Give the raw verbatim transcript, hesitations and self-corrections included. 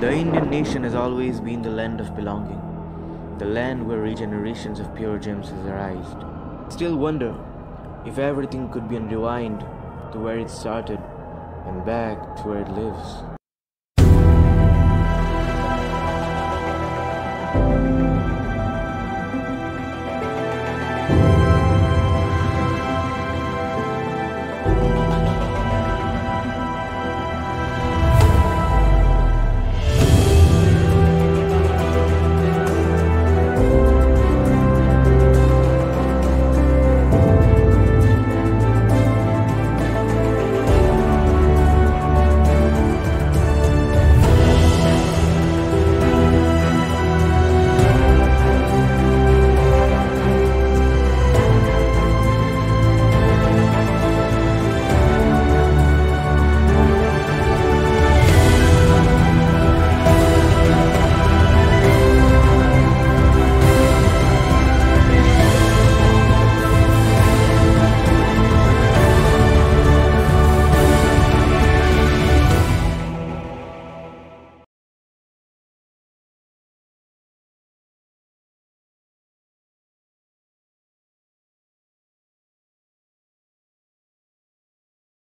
The Indian nation has always been the land of belonging, the land where regenerations of pure gems has arisen. Still wonder if everything could be rewind to where it started and back to where it lives.